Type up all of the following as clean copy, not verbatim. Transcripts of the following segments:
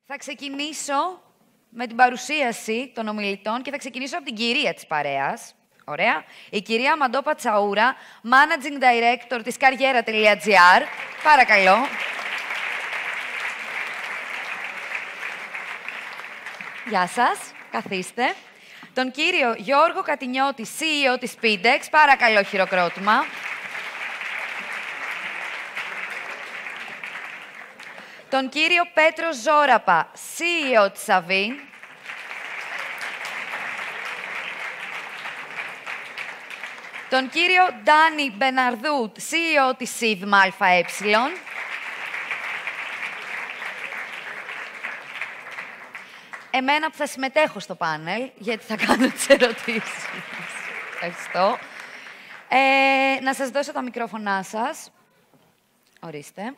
Θα ξεκινήσω με την παρουσίαση των ομιλητών και θα ξεκινήσω από την κυρία της παρέας. Ωραία. Η κυρία Μαντώ Πατσαούρα, Managing Director της Καριέρα.gr. Παρακαλώ. Γεια σας. Καθίστε. Τον κύριο Γιώργο Κατινιώτη, CEO της Speedex. Παρακαλώ, χειροκρότημα. Τον κύριο Πέτρο Ζόραπα, CEO της Avin. Τον κύριο Ντάνι Μπεναρδούτ, CEO της Sigma ΑΕ. Εμένα που θα συμμετέχω στο πάνελ, γιατί θα κάνω τις ερωτήσεις. Ευχαριστώ. Να σας δώσω τα μικρόφωνά σας. Ορίστε.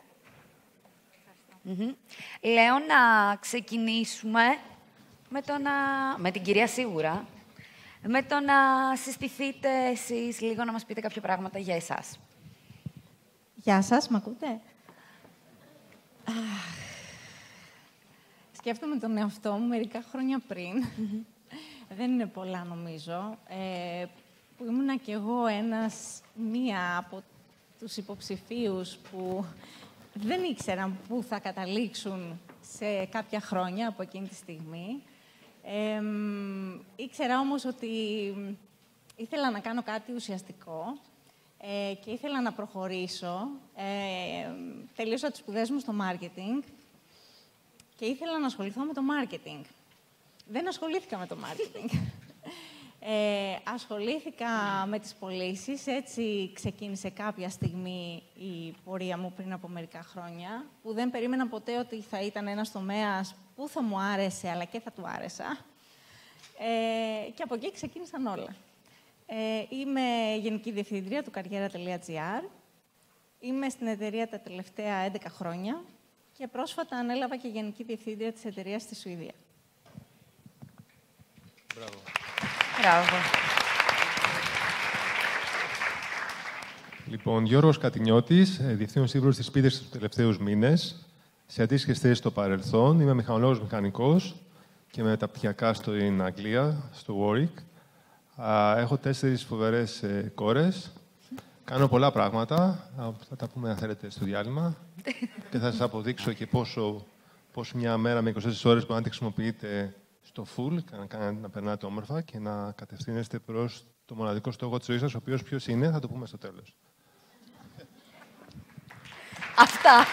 Λέω να ξεκινήσουμε με την κυρία σίγουρα, με το να συστηθείτε εσείς λίγο, να μας πείτε κάποια πράγματα για εσάς. Γεια σας, μ' ακούτε? Σκέφτομαι τον εαυτό μου μερικά χρόνια πριν. Δεν είναι πολλά, νομίζω. Που ήμουνα κι εγώ μία από τους υποψηφίους που δεν ήξεραν πού θα καταλήξουν σε κάποια χρόνια από εκείνη τη στιγμή. Ήξερα όμως ότι ήθελα να κάνω κάτι ουσιαστικό και ήθελα να προχωρήσω. Τελείωσα τις σπουδές μου στο marketing και ήθελα να ασχοληθώ με το marketing. Δεν ασχολήθηκα με το marketing. Ασχολήθηκα με τις πωλήσεις. Έτσι ξεκίνησε κάποια στιγμή η πορεία μου πριν από μερικά χρόνια, που δεν περίμενα ποτέ ότι θα ήταν ένας τομέας που θα μου άρεσε, αλλά και θα του άρεσα. Και από εκεί ξεκίνησαν όλα. Είμαι Γενική Διευθύντρια του Καριέρα.gr. Είμαι στην εταιρεία τα τελευταία 11 χρόνια και πρόσφατα ανέλαβα και Γενική Διευθύντρια της εταιρείας στη Σουηδία. Μπράβο. Μπράβο. Λοιπόν, Γιώργος Κατινιώτης, διευθύνων σύμβουλος της Speedex τους τελευταίους μήνες. Σε αντίστοιχες θέσεις στο παρελθόν, είμαι μηχανολόγος μηχανικός και μεταπτυχιακά στην Αγγλία, στο Warwick. Έχω 4 φοβερές κόρες. Κάνω πολλά πράγματα. Θα τα πούμε, αν θέλετε, στο διάλειμμα. Και θα σας αποδείξω και πώς μια μέρα με 24 ώρες μπορεί να τη χρησιμοποιείτε στο full, να περνάτε όμορφα και να κατευθύνεστε προς το μοναδικό στόχο της ζωής σας, ο οποίος ποιος είναι, θα το πούμε στο τέλος. Αυτά.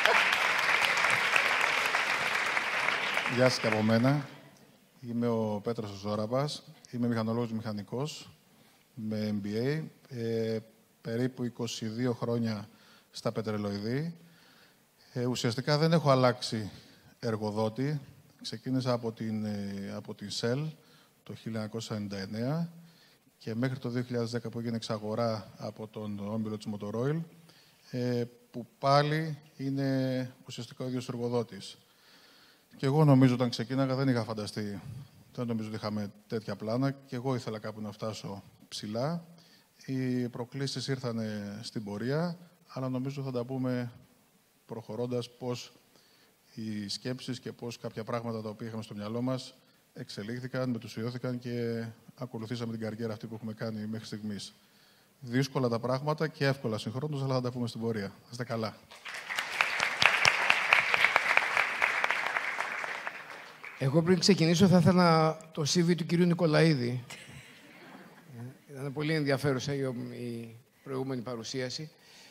Γεια σας και από μένα. Είμαι ο Πέτρος Ζόραπας. Είμαι μηχανολόγος μηχανικός με MBA. Περίπου 22 χρόνια στα πετρελοειδή. Ουσιαστικά δεν έχω αλλάξει εργοδότη. Ξεκίνησα από την Shell το 1999 και μέχρι το 2010 που έγινε εξαγορά από τον όμιλο της Motor Oil, που πάλι είναι ουσιαστικά ο ίδιος εργοδότης. Και εγώ νομίζω όταν ξεκίναγα δεν είχα φανταστεί, δεν νομίζω ότι είχαμε τέτοια πλάνα και εγώ ήθελα κάπου να φτάσω ψηλά. Οι προκλήσεις ήρθαν στην πορεία, αλλά νομίζω θα τα πούμε προχωρώντας πώς οι σκέψεις και πώς κάποια πράγματα τα οποία είχαμε στο μυαλό μας εξελίχθηκαν, μετουσιώθηκαν και ακολουθήσαμε την καριέρα αυτή που έχουμε κάνει μέχρι στιγμής. Δύσκολα τα πράγματα και εύκολα συγχρόνως, αλλά θα τα πούμε στην πορεία. Να είστε καλά. Εγώ πριν ξεκινήσω θα ήθελα το CV του κυρίου Νικολαίδη. Ήταν πολύ ενδιαφέρουσα η προηγούμενη παρουσίαση.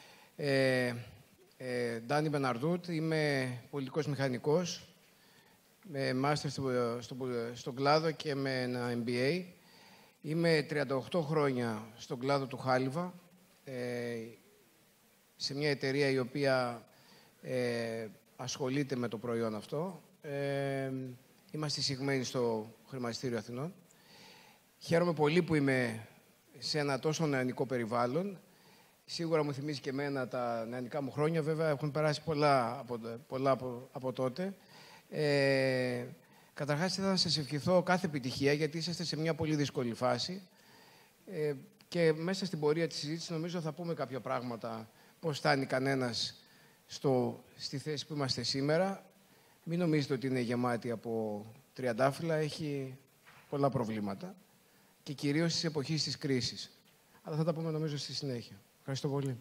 Ντάνι Μπεναρδούτ, είμαι πολιτικός μηχανικός, με μάστερ στον κλάδο και με ένα MBA. Είμαι 38 χρόνια στον κλάδο του χάλιβα, σε μια εταιρεία η οποία ασχολείται με το προϊόν αυτό. Είμαστε εισηγμένοι στο Χρηματιστήριο Αθηνών. Χαίρομαι πολύ που είμαι σε ένα τόσο νεανικό περιβάλλον. Σίγουρα μου θυμίζει και εμένα τα νεανικά μου χρόνια. Βέβαια, έχουν περάσει πολλά από τότε. Καταρχάς, ήθελα να σας ευχηθώ κάθε επιτυχία, γιατί είσαστε σε μια πολύ δύσκολη φάση. Και μέσα στην πορεία της συζήτησης, νομίζω θα πούμε κάποια πράγματα, πώς φτάνει κανένας στη θέση που είμαστε σήμερα. Μην νομίζετε ότι είναι γεμάτη από τριαντάφυλλα, έχει πολλά προβλήματα και κυρίως στις εποχές της κρίσης. Αλλά θα τα πούμε νομίζω στη συνέχεια. Ευχαριστώ πολύ.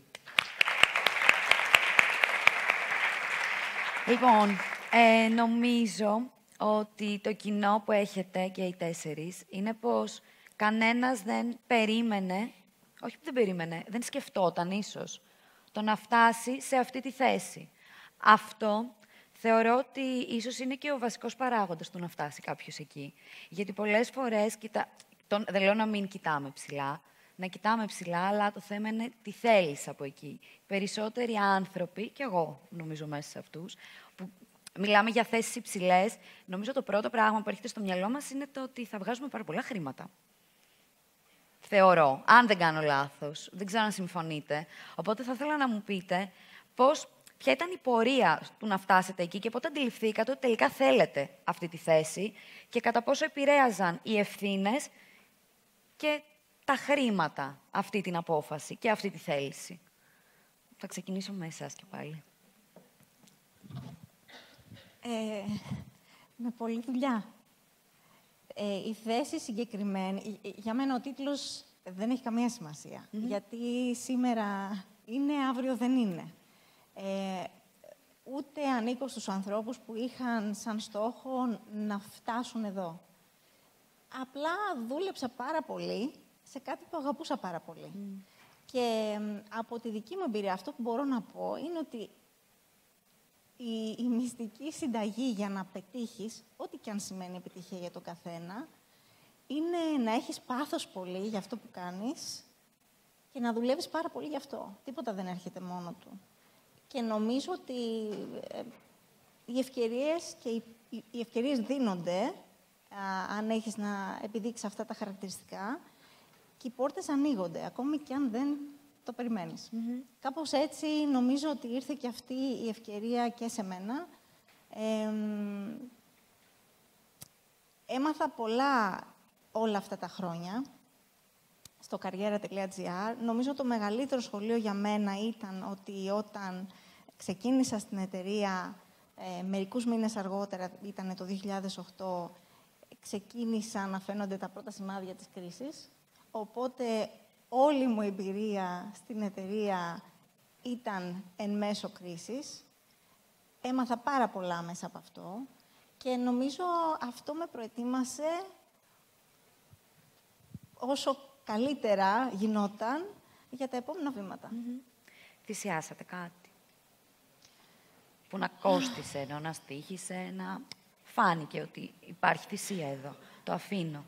Λοιπόν, νομίζω ότι το κοινό που έχετε και οι 4 είναι πως κανένας δεν περίμενε, όχι που δεν περίμενε, δεν σκεφτόταν ίσως, το να φτάσει σε αυτή τη θέση. Αυτό θεωρώ ότι ίσως είναι και ο βασικός παράγοντας του να φτάσει κάποιος εκεί. Γιατί πολλές φορές, δεν λέω να μην κοιτάμε ψηλά, να κοιτάμε ψηλά, αλλά το θέμα είναι τι θέλεις από εκεί. Περισσότεροι άνθρωποι, και εγώ νομίζω μέσα σε αυτούς, που μιλάμε για θέσεις υψηλές, νομίζω το πρώτο πράγμα που έρχεται στο μυαλό μας είναι το ότι θα βγάζουμε πάρα πολλά χρήματα. Θεωρώ, αν δεν κάνω λάθος, δεν ξέρω αν συμφωνείτε. Οπότε θα ήθελα να μου πείτε ποια ήταν η πορεία του να φτάσετε εκεί και πότε αντιληφθήκατε ότι τελικά θέλετε αυτή τη θέση και κατά πόσο επηρέαζαν οι ευθύνες και τα χρήματα αυτή την απόφαση και αυτή τη θέληση. Θα ξεκινήσω με εσάς και πάλι. Με πολλή δουλειά. Η θέση συγκεκριμένη, για μένα ο τίτλος δεν έχει καμία σημασία. Γιατί σήμερα είναι, αύριο δεν είναι. Ούτε ανήκω στους ανθρώπους που είχαν σαν στόχο να φτάσουν εδώ. Απλά δούλεψα πάρα πολύ σε κάτι που αγαπούσα πάρα πολύ. Και από τη δική μου εμπειρία, αυτό που μπορώ να πω είναι ότι η μυστική συνταγή για να πετύχεις, ό,τι και αν σημαίνει επιτυχία για τον καθένα, είναι να έχεις πάθος πολύ για αυτό που κάνεις και να δουλεύεις πάρα πολύ γι' αυτό. Τίποτα δεν έρχεται μόνο του. Και νομίζω ότι οι ευκαιρίες δίνονται, αν έχεις να επιδείξεις αυτά τα χαρακτηριστικά, και οι πόρτες ανοίγονται, ακόμη και αν δεν το περιμένεις. Κάπως έτσι νομίζω ότι ήρθε και αυτή η ευκαιρία και σε μένα. Έμαθα πολλά όλα αυτά τα χρόνια στο karriera.gr. Νομίζω το μεγαλύτερο σχολείο για μένα ήταν ότι όταν ξεκίνησα στην εταιρεία, μερικούς μήνες αργότερα, ήταν το 2008, ξεκίνησαν να φαίνονται τα πρώτα σημάδια της κρίσης. Οπότε όλη μου εμπειρία στην εταιρεία ήταν εν μέσω κρίσης. Έμαθα πάρα πολλά μέσα από αυτό και νομίζω αυτό με προετοίμασε όσο καλύτερα γινόταν για τα επόμενα βήματα. Θυσιάσατε κάτι που να κόστισε, να στοίχησε, να φάνηκε ότι υπάρχει θυσία εδώ. Το αφήνω.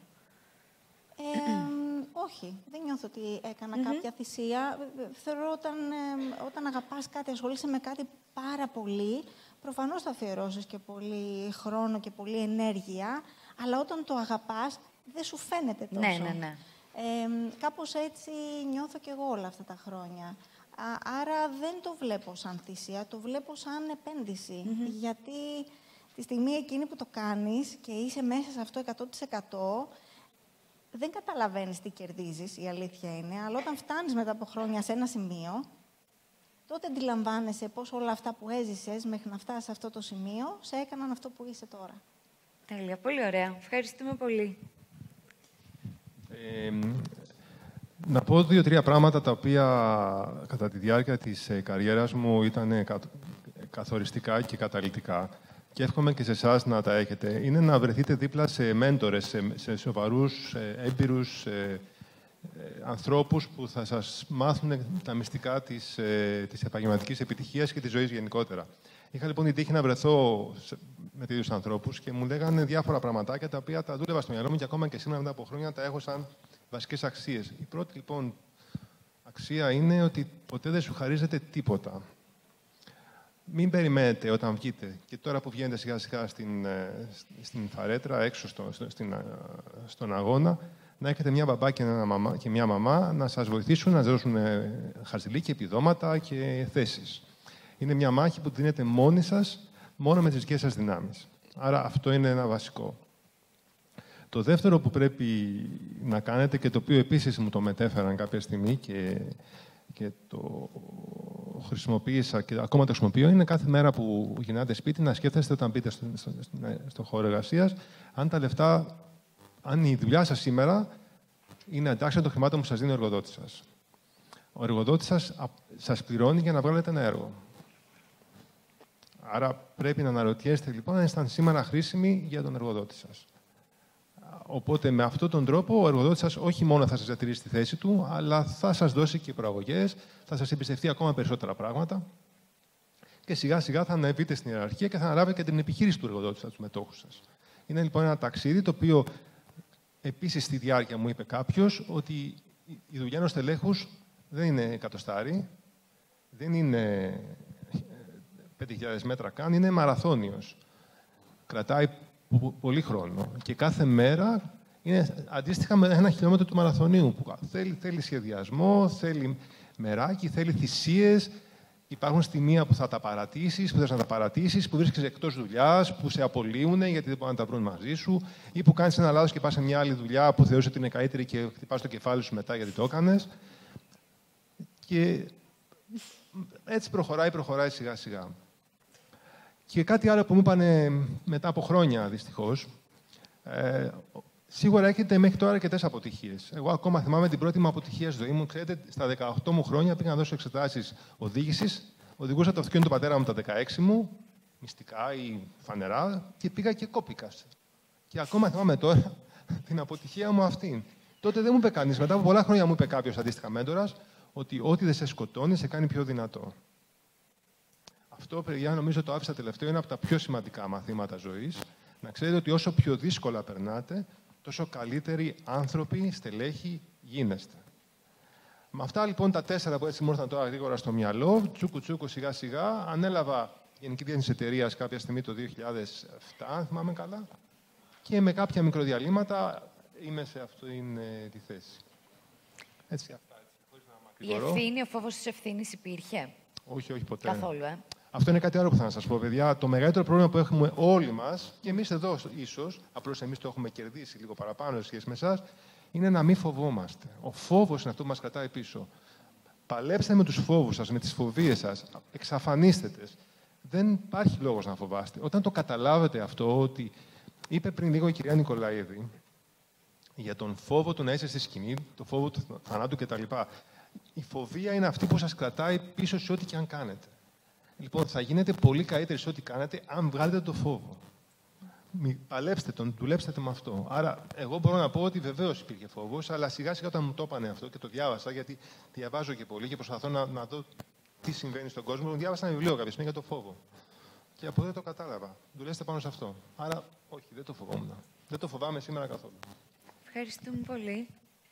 Όχι, δεν νιώθω ότι έκανα κάποια θυσία. Θεωρώ όταν αγαπάς κάτι, ασχολείσαι με κάτι πάρα πολύ, προφανώς θα αφιερώσεις και πολύ χρόνο και πολύ ενέργεια, αλλά όταν το αγαπάς, δεν σου φαίνεται τόσο. Ναι. Κάπως έτσι νιώθω κι εγώ όλα αυτά τα χρόνια. Άρα δεν το βλέπω σαν θυσία, το βλέπω σαν επένδυση. Γιατί τη στιγμή εκείνη που το κάνεις και είσαι μέσα σε αυτό 100%, δεν καταλαβαίνεις τι κερδίζεις, η αλήθεια είναι, αλλά όταν φτάνεις μετά από χρόνια σε ένα σημείο, τότε αντιλαμβάνεσαι πώς όλα αυτά που έζησες μέχρι να φτάσεις σε αυτό το σημείο, σε έκαναν αυτό που είσαι τώρα. Τέλεια, πολύ ωραία. Ευχαριστούμε πολύ. Να πω 2-3 πράγματα τα οποία κατά τη διάρκεια της καριέρας μου ήταν καθοριστικά και καταλυτικά. Και εύχομαι και σε εσάς να τα έχετε. Είναι να βρεθείτε δίπλα σε μέντορες, σε σοβαρούς, έμπειρους ανθρώπους που θα σας μάθουν τα μυστικά της επαγγελματικής επιτυχίας και της ζωής γενικότερα. Είχα λοιπόν την τύχη να βρεθώ με τέτοιους ανθρώπους και μου λέγανε διάφορα πραγματάκια τα οποία τα δούλευα στο μυαλό μου και ακόμα και σήμερα μετά από χρόνια τα έχω σαν βασικές αξίες. Η πρώτη λοιπόν αξία είναι ότι ποτέ δεν σου χαρίζεται τίποτα. Μην περιμένετε όταν βγείτε και τώρα που βγαίνετε σιγά σιγά στην φαρέτρα, έξω στον αγώνα, να έχετε μια μπαμπά και μια μαμά να σας βοηθήσουν να δώσουν χαρτζηλίκι, επιδόματα και θέσεις. Είναι μια μάχη που δίνετε μόνοι σας, μόνο με τις δικές σας δυνάμεις. Άρα αυτό είναι ένα βασικό. Το δεύτερο που πρέπει να κάνετε και το οποίο επίσης μου το μετέφεραν κάποια στιγμή και το χρησιμοποίησα και ακόμα το χρησιμοποιώ είναι κάθε μέρα που γυρνάτε σπίτι να σκέφτεστε όταν μπείτε στο χώρο εργασίας αν η δουλειά σας σήμερα είναι αντάξια των χρημάτων που σας δίνει ο εργοδότης σας. Ο εργοδότης σας πληρώνει για να βγάλετε ένα έργο. Άρα πρέπει να αναρωτιέστε λοιπόν αν ήσταν σήμερα χρήσιμοι για τον εργοδότη σας. Οπότε με αυτόν τον τρόπο ο εργοδότης σας όχι μόνο θα σας διατηρήσει στη θέση του, αλλά θα σας δώσει και προαγωγές, θα σας εμπιστευτεί ακόμα περισσότερα πράγματα και σιγά σιγά θα ανεβείτε στην ιεραρχία και θα αναλάβετε και την επιχείρηση του εργοδότη σας, του μετόχου σας. Είναι λοιπόν ένα ταξίδι το οποίο επίσης στη διάρκεια μου είπε κάποιος ότι η δουλειά ενός τελέχους δεν είναι εκατοστάρι, δεν είναι 5.000 μέτρα καν, είναι μαραθώνιος. Κρατάει πολύ χρόνο και κάθε μέρα είναι αντίστοιχα με 1 χιλιόμετρο του μαραθωνίου που θέλει σχεδιασμό, θέλει μεράκι, θέλει θυσίες. Υπάρχουν σημεία που θα τα παρατήσεις, που θες να τα παρατήσεις, που βρίσκεσαι εκτός δουλειάς, που σε απολύουν γιατί δεν μπορούν να τα βρουν μαζί σου, ή που κάνεις ένα λάθος και πας σε μια άλλη δουλειά που θεωρείς ότι είναι καλύτερη και χτυπάς το κεφάλι σου μετά γιατί το έκανες. Και έτσι προχωράει σιγά-σιγά. Και κάτι άλλο που μου είπαν μετά από χρόνια, δυστυχώς, σίγουρα έχετε μέχρι τώρα αρκετές αποτυχίες. Εγώ ακόμα θυμάμαι την πρώτη μου αποτυχία στη ζωή μου. Ξέρετε, στα 18 μου χρόνια πήγα να δώσω εξετάσεις οδήγησης. Οδηγούσα το αυτοκίνητο του πατέρα μου τα 16 μου, μυστικά ή φανερά, και πήγα και κόπηκα. Και ακόμα θυμάμαι τώρα την αποτυχία μου αυτή. Τότε δεν μου είπε κανείς. Μετά από πολλά χρόνια μου είπε κάποιος αντίστοιχα μέντορας ότι ό,τι δεν σε σκοτώνει σε κάνει πιο δυνατό. Αυτό, παιδιά, νομίζω το άφησα τελευταίο, είναι από τα πιο σημαντικά μαθήματα ζωής. Να ξέρετε ότι όσο πιο δύσκολα περνάτε, τόσο καλύτεροι άνθρωποι, στελέχοι γίνεστε. Με αυτά λοιπόν τα 4 που έτσι μου ήρθαν τώρα γρήγορα στο μυαλό, τσούκου σιγά σιγά, ανέλαβα Γενική Διεύθυνση Εταιρείας κάποια στιγμή το 2007, αν θυμάμαι καλά, και με κάποια μικροδιαλύματα είμαι σε αυτή τη θέση. Έτσι, αυτά. Η ευθύνη, ο φόβος της ευθύνης υπήρχε? Όχι, ποτέ. Καθόλου, Αυτό είναι κάτι άλλο που θα σας πω, παιδιά. Το μεγαλύτερο πρόβλημα που έχουμε όλοι μας, και εμείς εδώ ίσως, απλώς εμείς το έχουμε κερδίσει λίγο παραπάνω σε σχέση με εσάς, είναι να μην φοβόμαστε. Ο φόβος είναι αυτό που μας κρατάει πίσω. Παλέψτε με τους φόβους σας, με τις φοβίες σας. Εξαφανίστε τες. Δεν υπάρχει λόγος να φοβάστε. Όταν το καταλάβετε αυτό, ότι είπε πριν λίγο η κυρία Νικολαίδη για τον φόβο του να είσαι στη σκηνή, το φόβο του θανάτου κτλ. Η φοβία είναι αυτή που σας κρατάει πίσω σε ό,τι και αν κάνετε. Λοιπόν, θα γίνετε πολύ καλύτεροι σε ό,τι κάνετε αν βγάλετε το φόβο. Παλέψτε τον, δουλέψτε με αυτό. Άρα, εγώ μπορώ να πω ότι βεβαίως υπήρχε φόβος, αλλά σιγά-σιγά όταν μου το έπανε αυτό και το διάβασα, γιατί διαβάζω και πολύ και προσπαθώ να δω τι συμβαίνει στον κόσμο, μου διάβασα ένα βιβλίο κάποια στιγμή για το φόβο. Και από εδώ το κατάλαβα. Δουλέψτε πάνω σε αυτό. Άρα, όχι, δεν το φοβόμουν. Δεν το φοβάμαι σήμερα καθόλου. Ευχαριστούμε πολύ.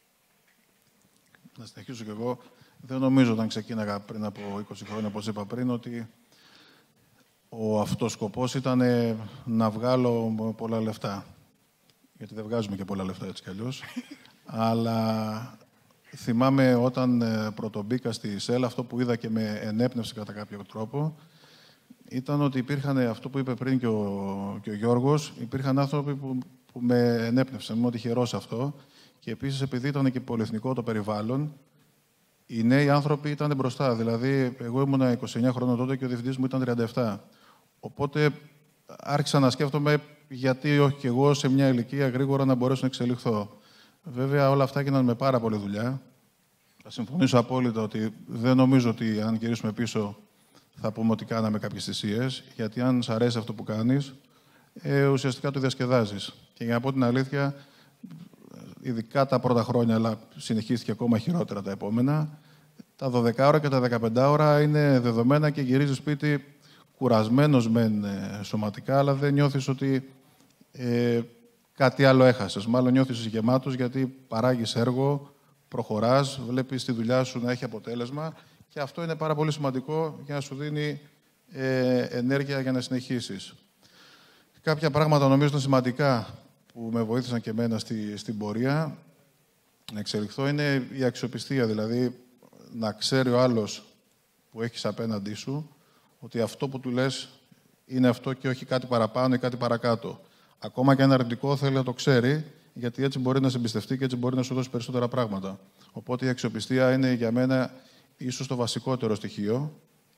Να συνεχίσω κι εγώ. Δεν νομίζω όταν ξεκίναγα πριν από 20 χρόνια, όπως είπα πριν, ότι ο αυτός σκοπός ήταν να βγάλω πολλά λεφτά. Γιατί δεν βγάζουμε και πολλά λεφτά έτσι κι αλλιώς. Αλλά θυμάμαι όταν πρωτομπήκα στη ΣΕΛ, αυτό που είδα και με ενέπνευσε κατά κάποιο τρόπο, ήταν ότι υπήρχαν, αυτό που είπε πριν και ο Γιώργος, υπήρχαν άνθρωποι που με ενέπνευσαν. Ήμουν τυχερός αυτό. Και επίσης, επειδή ήταν και πολυεθνικό το περιβάλλον, οι νέοι άνθρωποι ήταν μπροστά. Δηλαδή, εγώ ήμουν 29 χρόνων τότε και ο διευθυντής μου ήταν 37. Οπότε άρχισα να σκέφτομαι γιατί όχι και εγώ σε μια ηλικία γρήγορα να μπορέσω να εξελιχθώ. Βέβαια, όλα αυτά έγιναν με πάρα πολλή δουλειά. Θα συμφωνήσω απόλυτα ότι δεν νομίζω ότι αν γυρίσουμε πίσω θα πούμε ότι κάναμε κάποιες θυσίες. Γιατί αν σ' αρέσει αυτό που κάνεις, ουσιαστικά το διασκεδάζεις. Και για να πω την αλήθεια, ειδικά τα πρώτα χρόνια, αλλά συνεχίστηκε ακόμα χειρότερα τα επόμενα, τα 12 ώρα και τα 15 ώρα είναι δεδομένα και γυρίζεις σπίτι κουρασμένος μεν σωματικά, αλλά δεν νιώθεις ότι κάτι άλλο έχασες. Μάλλον νιώθεις γεμάτος γιατί παράγεις έργο, προχωράς, βλέπεις τη δουλειά σου να έχει αποτέλεσμα και αυτό είναι πάρα πολύ σημαντικό για να σου δίνει ενέργεια για να συνεχίσεις. Κάποια πράγματα νομίζω είναι σημαντικά που με βοήθησαν και εμένα στην πορεία να εξελιχθώ είναι η αξιοπιστία. Δηλαδή, να ξέρει ο άλλος που έχεις απέναντί σου ότι αυτό που του λες είναι αυτό και όχι κάτι παραπάνω ή κάτι παρακάτω. Ακόμα και αν είναι αρνητικό, θέλει να το ξέρει, γιατί έτσι μπορεί να σε εμπιστευτεί και έτσι μπορεί να σου δώσει περισσότερα πράγματα. Οπότε η αξιοπιστία είναι για μένα ίσως το βασικότερο στοιχείο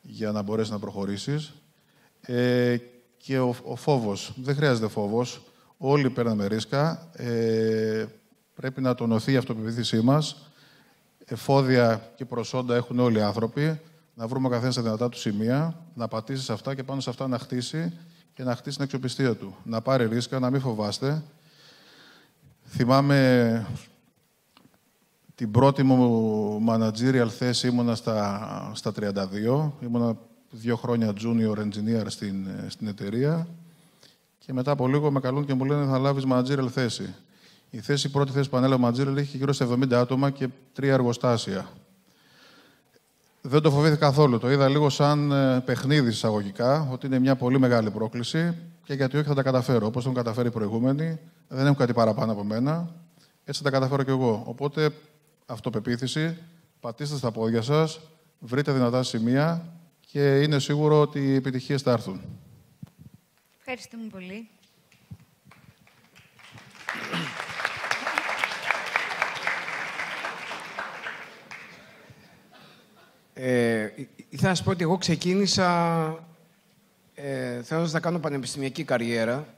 για να μπορέσεις να προχωρήσεις. Και ο φόβος. Δεν χρειάζεται φόβος. Όλοι παίρνουμε ρίσκα. Πρέπει να τονωθεί η αυτοπεποίθησή μας. Εφόδια και προσόντα έχουν όλοι οι άνθρωποι. Να βρούμε ο καθένας τα δυνατά του σημεία, να πατήσει σε αυτά και πάνω σε αυτά να χτίσει και να χτίσει την αξιοπιστία του. Να πάρει ρίσκα, να μην φοβάστε. Θυμάμαι την πρώτη μου managerial θέση ήμουνα στα 32. Ήμουνα 2 χρόνια junior engineer στην εταιρεία και μετά από λίγο με καλούν και μου λένε θα λάβεις managerial θέση. Η πρώτη θέση που ανέλαβε managerial είχε γύρω στα 70 άτομα και 3 εργοστάσια. Δεν το φοβήθηκα καθόλου. Το είδα λίγο σαν παιχνίδι εισαγωγικά, ότι είναι μια πολύ μεγάλη πρόκληση και γιατί όχι θα τα καταφέρω. Όπως τον καταφέρει οι προηγούμενοι, δεν έχουν κάτι παραπάνω από μένα. Έτσι θα τα καταφέρω κι εγώ. Οπότε, αυτοπεποίθηση, πατήστε στα πόδια σας, βρείτε δυνατά σημεία και είναι σίγουρο ότι οι επιτυχίες θα έρθουν. Ευχαριστούμε πολύ. Ήθελα να σας πω ότι εγώ ξεκίνησα θέλοντας να κάνω πανεπιστημιακή καριέρα.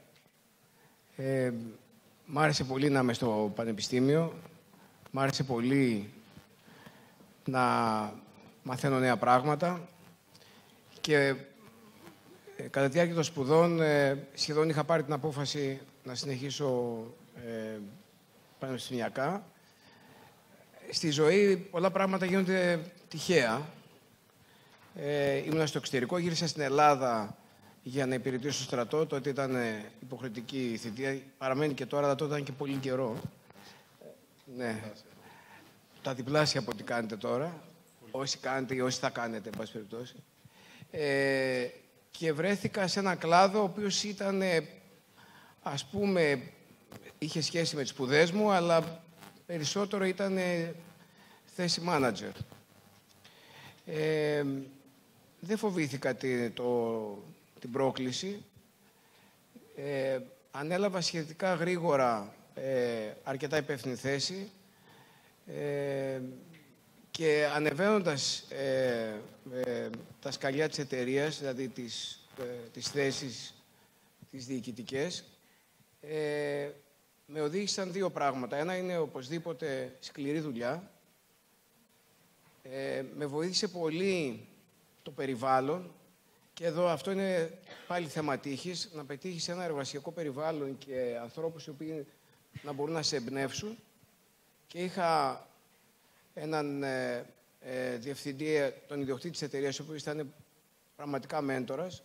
Μ' άρεσε πολύ να είμαι στο πανεπιστήμιο. Μ' άρεσε πολύ να μαθαίνω νέα πράγματα. Και κατά τη διάρκεια των σπουδών σχεδόν είχα πάρει την απόφαση να συνεχίσω πανεπιστημιακά. Στη ζωή πολλά πράγματα γίνονται τυχαία. Ήμουν στο εξωτερικό, γύρισα στην Ελλάδα για να υπηρετήσω στο στρατό. Τότε ήταν υποχρεωτική η θητεία. Παραμένει και τώρα, αλλά τότε ήταν και πολύ καιρό. Ναι. Τα διπλάσια από ό,τι κάνετε τώρα. Όσοι κάνετε ή όσοι θα κάνετε, εν πάση περιπτώσει. Και βρέθηκα σε ένα κλάδο ο οποίος ήταν, ας πούμε, είχε σχέση με τις σπουδές μου, αλλά περισσότερο ήταν θέση manager. Δεν φοβήθηκα την πρόκληση. Ανέλαβα σχετικά γρήγορα αρκετά υπεύθυνη θέση και ανεβαίνοντας τα σκαλιά της εταιρείας, δηλαδή τις θέσεις τις διοικητικές, με οδήγησαν 2 πράγματα. Ένα είναι οπωσδήποτε σκληρή δουλειά. Με βοήθησε πολύ το περιβάλλον και εδώ αυτό είναι πάλι θέμα τύχης, να πετύχεις ένα εργασιακό περιβάλλον και ανθρώπους οι οποίοι να μπορούν να σε εμπνεύσουν. Και είχα έναν διευθυντή, τον ιδιοκτήτη της εταιρείας, ο οποίος ήταν πραγματικά μέντορας,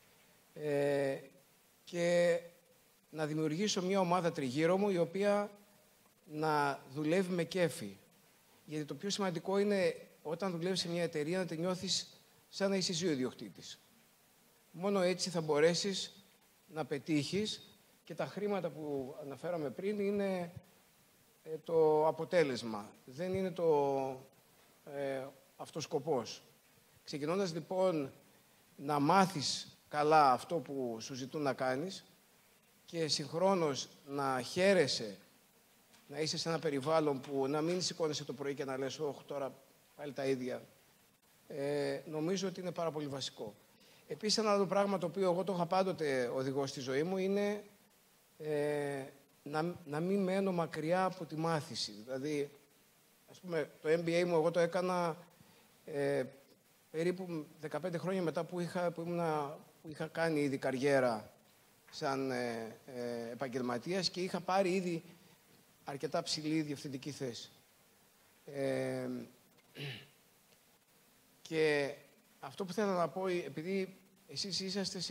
και να δημιουργήσω μια ομάδα τριγύρω μου η οποία να δουλεύει με κέφι. Γιατί το πιο σημαντικό είναι όταν δουλεύεις σε μια εταιρεία να τη νιώθεις σαν να είσαι εσύ ο ιδιοκτήτης. Μόνο έτσι θα μπορέσεις να πετύχεις και τα χρήματα που αναφέραμε πριν είναι το αποτέλεσμα. Δεν είναι αυτός σκοπός. Ξεκινώντας λοιπόν να μάθεις καλά αυτό που σου ζητούν να κάνεις και συγχρόνως να χαίρεσαι να είσαι σε ένα περιβάλλον που να μην σηκώνεσαι το πρωί και να λες «Ωχ, τώρα πάλι τα ίδια». Νομίζω ότι είναι πάρα πολύ βασικό. Επίσης, ένα άλλο πράγμα το οποίο εγώ το είχα πάντοτε οδηγό στη ζωή μου είναι να μην μένω μακριά από τη μάθηση. Δηλαδή, ας πούμε, το MBA μου εγώ το έκανα περίπου 15 χρόνια μετά που είχα κάνει ήδη καριέρα σαν επαγγελματίας και είχα πάρει ήδη αρκετά ψηλή διευθυντική θέση. Και αυτό που θέλω να πω, επειδή εσείς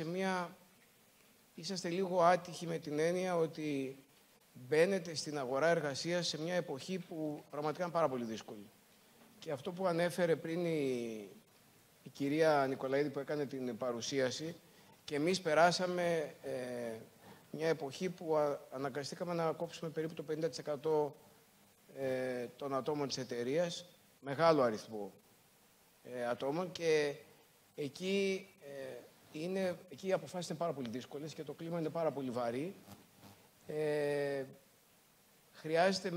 είσαστε λίγο άτυχοι με την έννοια ότι μπαίνετε στην αγορά εργασίας σε μια εποχή που πραγματικά είναι πάρα πολύ δύσκολη. Και αυτό που ανέφερε πριν η κυρία Νικολαίδη που έκανε την παρουσίαση, και εμείς περάσαμε μια εποχή που αναγκαστήκαμε να κόψουμε περίπου το 50% των ατόμων της εταιρείας, μεγάλο αριθμό ατόμων, και εκεί οι αποφάσεις είναι πάρα πολύ δύσκολες και το κλίμα είναι πάρα πολύ βαρύ. Χρειάζεται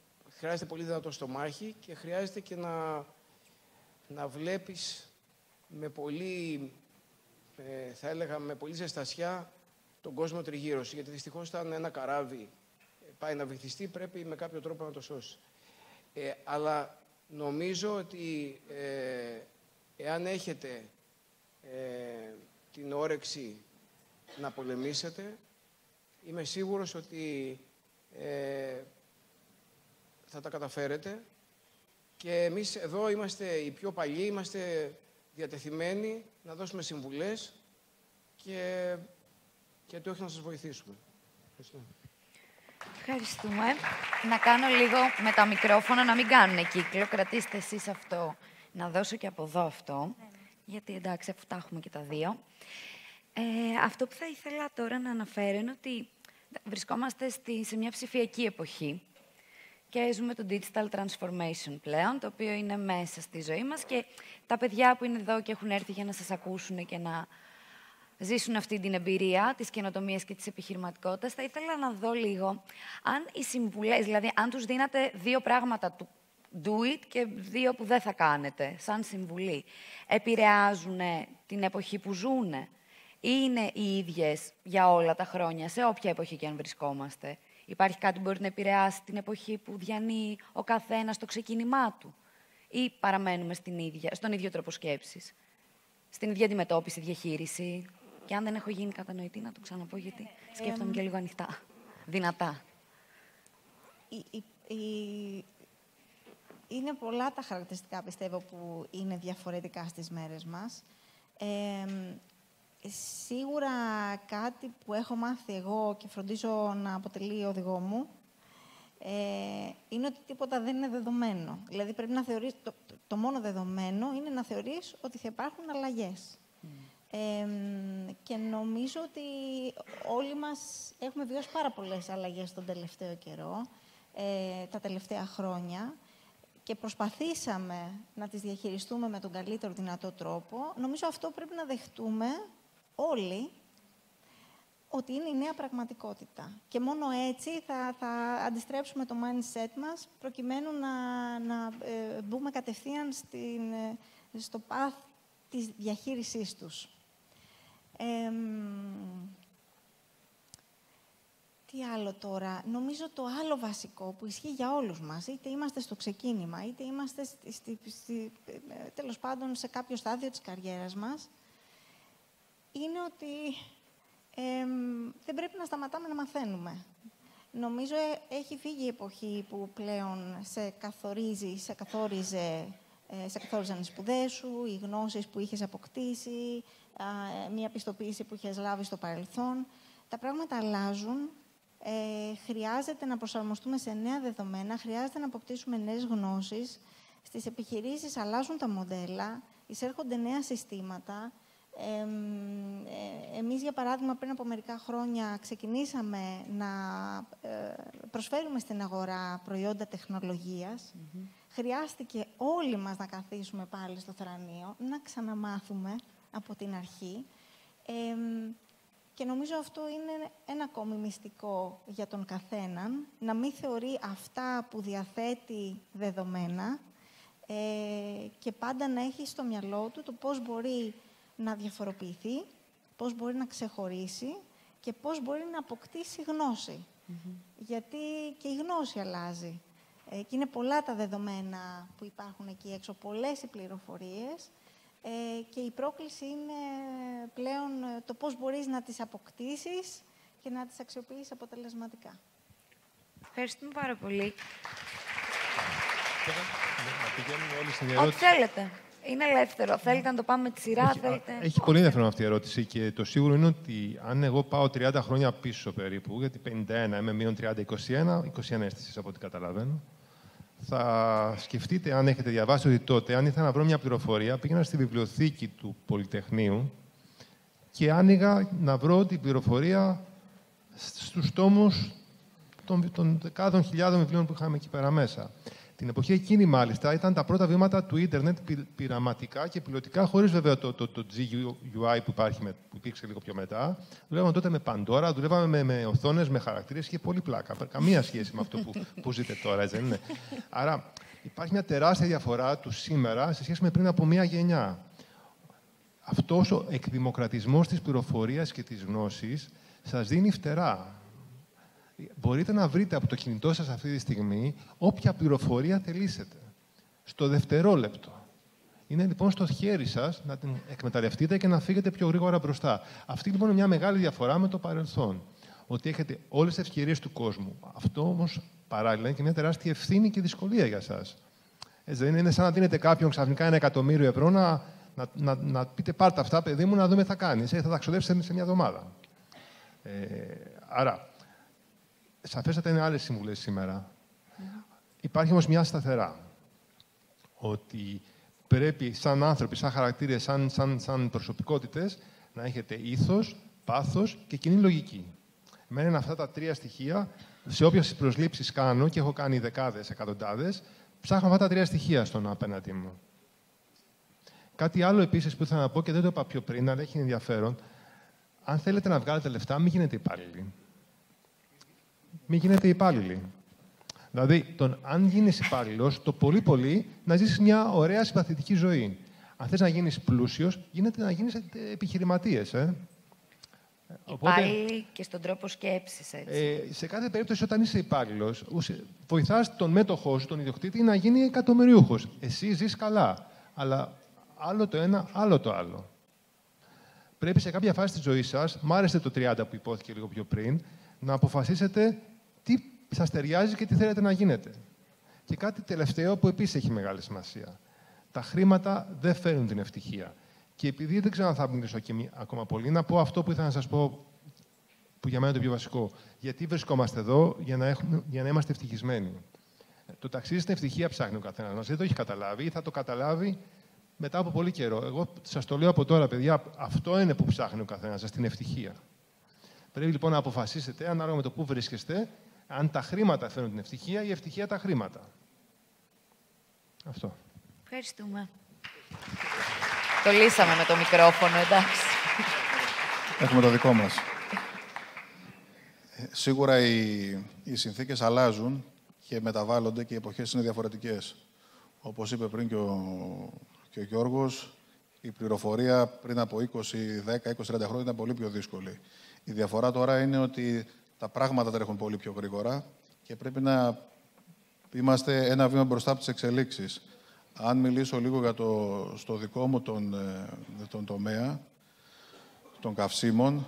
πολύ δυνατό στομάχι και χρειάζεται και να βλέπεις με πολύ, θα έλεγα, με πολύ ζεστασιά τον κόσμο τριγύρω σου. Γιατί δυστυχώς όταν ένα καράβι πάει να βυθιστεί, πρέπει με κάποιο τρόπο να το σώσει. Αλλά νομίζω ότι εάν έχετε την όρεξη να πολεμήσετε, είμαι σίγουρος ότι θα τα καταφέρετε. Και εμείς εδώ είμαστε οι πιο παλιοί, είμαστε διατεθειμένοι να δώσουμε συμβουλές και το όχι να σας βοηθήσουμε. Ευχαριστώ. Ευχαριστούμε. Να κάνω λίγο με τα μικρόφωνα, να μην κάνουν κύκλο. Κρατήστε εσείς αυτό. Να δώσω και από εδώ αυτό. Γιατί εντάξει, αφού τα έχουμε και τα δύο. Αυτό που θα ήθελα τώρα να αναφέρω είναι ότι βρισκόμαστε σε μια ψηφιακή εποχή και ζούμε το digital transformation πλέον, το οποίο είναι μέσα στη ζωή μας και τα παιδιά που είναι εδώ και έχουν έρθει για να σας ακούσουν και να ζήσουν αυτή την εμπειρία της καινοτομίας και της επιχειρηματικότητας, θα ήθελα να δω λίγο αν οι συμβουλές, δηλαδή αν τους δίνατε δύο πράγματα του do it και δύο που δεν θα κάνετε, σαν συμβουλή, επηρεάζουν την εποχή που ζούνε ή είναι οι ίδιες για όλα τα χρόνια, σε όποια εποχή και αν βρισκόμαστε. Υπάρχει κάτι που μπορεί να επηρεάσει την εποχή που διανύει ο καθένας στο ξεκίνημά του ή παραμένουμε στον ίδιο τρόπο σκέψης, στην ίδια αντιμετώπιση, διαχείριση. Και αν δεν έχω γίνει κατανοητή, να το ξαναπώ, γιατί σκέφτομαι και λίγο ανοιχτά, δυνατά. Είναι πολλά τα χαρακτηριστικά, πιστεύω, που είναι διαφορετικά στις μέρες μας. Σίγουρα κάτι που έχω μάθει εγώ και φροντίζω να αποτελεί οδηγό μου, είναι ότι τίποτα δεν είναι δεδομένο. Δηλαδή, πρέπει να θεωρείς, το μόνο δεδομένο είναι να θεωρείς ότι θα υπάρχουν αλλαγές. Και νομίζω ότι όλοι μας έχουμε βιώσει πάρα πολλές αλλαγές τον τελευταίο καιρό, τα τελευταία χρόνια, και προσπαθήσαμε να τις διαχειριστούμε με τον καλύτερο δυνατό τρόπο. Νομίζω αυτό πρέπει να δεχτούμε όλοι, ότι είναι η νέα πραγματικότητα. Και μόνο έτσι θα αντιστρέψουμε το mindset μας, προκειμένου να μπούμε κατευθείαν στο path της διαχείρισής τους. Τι άλλο τώρα. Νομίζω το άλλο βασικό που ισχύει για όλους μας, είτε είμαστε στο ξεκίνημα, είτε είμαστε τέλος πάντων σε κάποιο στάδιο της καριέρας μας, είναι ότι δεν πρέπει να σταματάμε να μαθαίνουμε. Νομίζω έχει φύγει η εποχή που πλέον σε καθόριζαν οι σπουδές σου, οι γνώσεις που είχες αποκτήσει, μια πιστοποίηση που είχες λάβει στο παρελθόν. Τα πράγματα αλλάζουν. Χρειάζεται να προσαρμοστούμε σε νέα δεδομένα, χρειάζεται να αποκτήσουμε νέες γνώσεις. Στις επιχειρήσεις αλλάζουν τα μοντέλα, εισέρχονται νέα συστήματα. Εμείς, για παράδειγμα, πριν από μερικά χρόνια ξεκινήσαμε να προσφέρουμε στην αγορά προϊόντα τεχνολογίας. Χρειάστηκε όλοι μας να καθίσουμε πάλι στο θρανείο, να ξαναμάθουμε από την αρχή. Και νομίζω αυτό είναι ένα ακόμη μυστικό για τον καθέναν, να μην θεωρεί αυτά που διαθέτει δεδομένα και πάντα να έχει στο μυαλό του το πώς μπορεί να διαφοροποιηθεί, πώς μπορεί να ξεχωρίσει και πώς μπορεί να αποκτήσει γνώση. Γιατί και η γνώση αλλάζει. Και είναι πολλά τα δεδομένα που υπάρχουν εκεί έξω, πολλές οι πληροφορίες, και η πρόκληση είναι πλέον το πώς μπορείς να τις αποκτήσεις και να τις αξιοποιήσεις αποτελεσματικά. Ευχαριστούμε πάρα πολύ. Ό,τι θέλετε. Είναι ελεύθερο. Θέλετε να το πάμε με τη σειρά, θέλετε. Έχει πολύ ενδιαφέρον αυτή η ερώτηση και το σίγουρο είναι ότι αν εγώ πάω 30 χρόνια πίσω περίπου, γιατί 51 είμαι μείον 30, 21 αίσθησης από ό,τι καταλαβαίνω, θα σκεφτείτε, αν έχετε διαβάσει, ότι τότε, αν ήθελα να βρω μια πληροφορία, πήγαινα στη βιβλιοθήκη του Πολυτεχνείου και άνοιγα να βρω την πληροφορία στους τόμους των δεκάδων χιλιάδων βιβλίων που είχαμε εκεί πέρα μέσα. Την εποχή εκείνη, μάλιστα, ήταν τα πρώτα βήματα του ίντερνετ πειραματικά και πιλωτικά, χωρίς βέβαια το GUI που υπήρξε λίγο πιο μετά. Δουλεύαμε τότε με Pandora, δουλεύαμε με οθόνες, με χαρακτήρες, είχε πολύ πλάκα. Καμία σχέση με αυτό που ζείτε τώρα, έτσι δεν είναι? Άρα υπάρχει μια τεράστια διαφορά του σήμερα σε σχέση με πριν από μία γενιά. αυτός ο εκδημοκρατισμός της πληροφορίας και της γνώσης σας δίνει φτερά. Μπορείτε να βρείτε από το κινητό σας αυτή τη στιγμή όποια πληροφορία θελήσετε. Στο δευτερόλεπτο. Είναι λοιπόν στο χέρι σας να την εκμεταλλευτείτε και να φύγετε πιο γρήγορα μπροστά. Αυτή λοιπόν είναι μια μεγάλη διαφορά με το παρελθόν. Ότι έχετε όλες τις ευκαιρίες του κόσμου. Αυτό όμως παράλληλα είναι και μια τεράστια ευθύνη και δυσκολία για σας. Είναι σαν να δίνετε κάποιον ξαφνικά 1.000.000 ευρώ να πείτε πάρτε αυτά, παιδί μου, να δούμε τι θα κάνει. Θα τα ξοδέψετε σε μια εβδομάδα. Άρα, σαφέστατα είναι άλλες συμβουλές σήμερα. Υπάρχει όμως μια σταθερά. Ότι πρέπει σαν άνθρωποι, σαν χαρακτήρες, σαν προσωπικότητες, να έχετε ήθος, πάθος και κοινή λογική. Εμένα είναι αυτά τα τρία στοιχεία, σε όποιες προσλήψεις κάνω, και έχω κάνει δεκάδες, εκατοντάδες, ψάχνω αυτά τα τρία στοιχεία στον απέναντί μου. Κάτι άλλο επίσης που ήθελα να πω και δεν το είπα πιο πριν, αλλά έχει ενδιαφέρον. Αν θέλετε να βγάλετε λεφτά, μην γίνετε υπάλληλοι. Μην γίνετε υπάλληλοι. Δηλαδή, αν γίνεις υπάλληλος, το πολύ να ζήσεις μια ωραία συμπαθητική ζωή. Αν θες να γίνεις πλούσιος, γίνεται να γίνεις επιχειρηματίες. Υπάλληλοι και στον τρόπο σκέψης, έτσι. Σε κάθε περίπτωση, όταν είσαι υπάλληλος, βοηθάς τον μέτοχό σου, τον ιδιοκτήτη, να γίνει εκατομμυριούχος. Εσύ ζεις καλά. Αλλά άλλο το ένα, άλλο το άλλο. Πρέπει σε κάποια φάση της ζωής σας, μ' άρεσε το 30 που υπόθηκε λίγο πιο πριν, να αποφασίσετε τι σας ταιριάζει και τι θέλετε να γίνετε. Και κάτι τελευταίο που επίσης έχει μεγάλη σημασία. Τα χρήματα δεν φέρνουν την ευτυχία. Και επειδή δεν ξέρω αν θα μιλήσω ακόμα πολύ, να πω αυτό που ήθελα να σας πω, που για μένα είναι το πιο βασικό. Γιατί βρισκόμαστε εδώ, για να είμαστε ευτυχισμένοι. Το ταξίδι στην ευτυχία ψάχνει ο καθένας μας. Δεν το έχει καταλάβει ή θα το καταλάβει μετά από πολύ καιρό. Εγώ σας το λέω από τώρα, παιδιά, αυτό είναι που ψάχνει ο καθένας σας, την ευτυχία. Πρέπει λοιπόν να αποφασίσετε, ανάλογα με το πού βρίσκεστε, αν τα χρήματα φέρνουν την ευτυχία ή η ευτυχία τα χρήματα. Αυτό. Ευχαριστούμε. Το λύσαμε με το μικρόφωνο, εντάξει. Έχουμε το δικό μας. Σίγουρα οι συνθήκες αλλάζουν και μεταβάλλονται και οι εποχές είναι διαφορετικές. Όπως είπε πριν και ο Γιώργος, η πληροφορία πριν από 10-20-30 χρόνια ήταν πολύ πιο δύσκολη. Η διαφορά τώρα είναι ότι τα πράγματα τρέχουν πολύ πιο γρήγορα και πρέπει να είμαστε ένα βήμα μπροστά από τις εξελίξεις. Αν μιλήσω λίγο στο δικό μου τον τομέα, των καυσίμων,